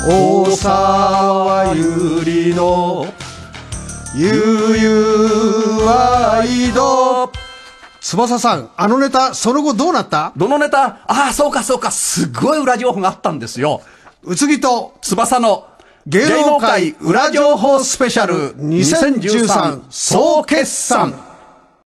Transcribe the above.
大沢ゆりのゆうゆうワイド。翼さん、あのネタその後どうなった？ どのネタ？ああ、そうかそうか、すごい裏情報があったんですよ。 宇津木と翼の芸能界裏情報スペシャル2013総決算。